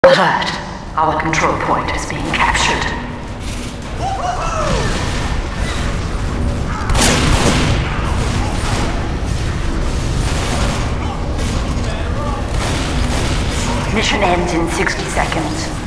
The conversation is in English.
Alert! Our control point is being captured. Mission ends in 60 seconds.